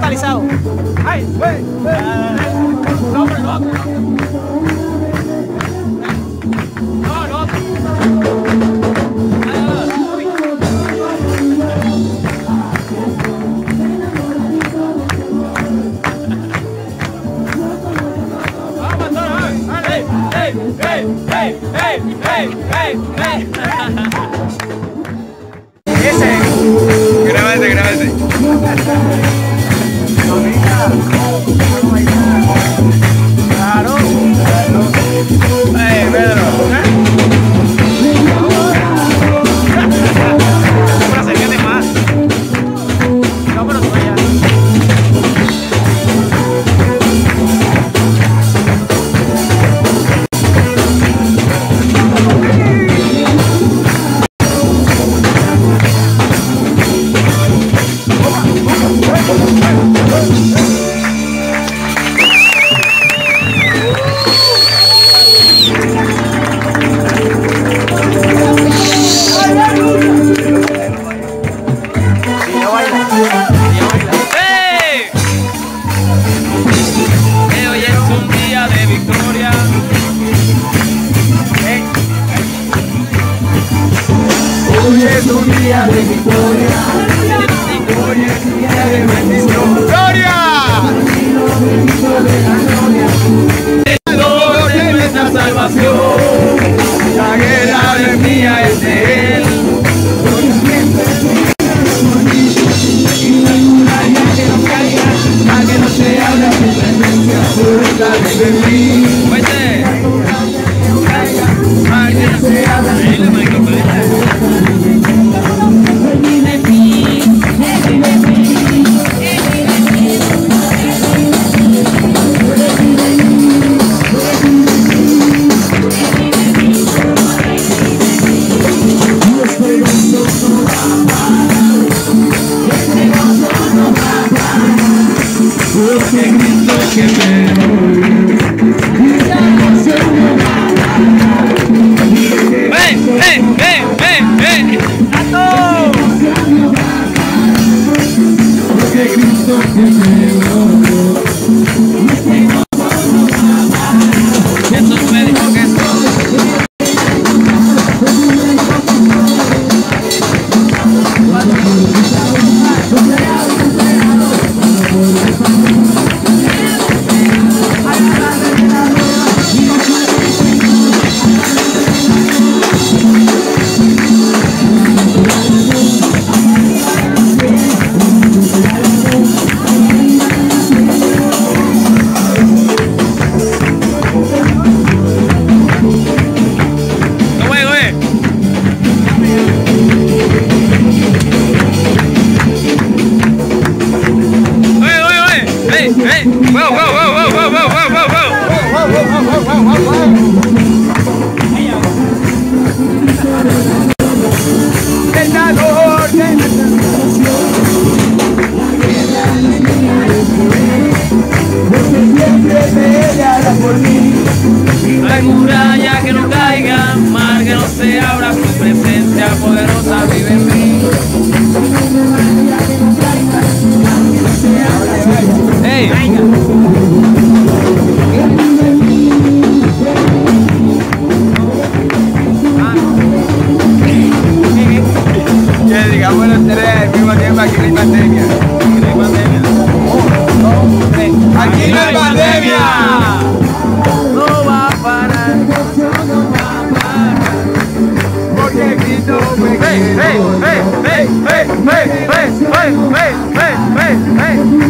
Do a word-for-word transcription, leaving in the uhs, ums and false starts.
localizado. ¡Ay! ¡Wey! No, hombre, no. No, no. Hey, hey, hey, hey, hey. Ese. Grábate, grábate. Claro. Hey, Pedro. Para acercarte más. No, pero tú allá. Hoy es un día de victoria, hoy es un día de bendición. ¡Gloria! De la gloria, Todo de nuestra salvación. La guerra de mía es de Él. hoy siempre por mí, y la muralla que no caiga, para que no se abra su presencia pública de mí. Vete. Para que no se abra su presencia. ¡Ven, ven, ven, ven, ven! ¡Tato! Porque Cristo que me logró. Jesús me dijo que esto. La muralla que no caiga, mar que no se abra, su presencia poderosa vive en mí. ¡Hey! Que digamos los tres al mismo tiempo, aquí no hay pandemia. Aquí no hay pandemia. Uno, dos, tres. ¡Aquí no hay pandemia! No va a parar. No va a parar. Porque Cristo me quiere. ¡Hey, hey, hey, hey, hey, hey, hey, hey, hey, hey, hey!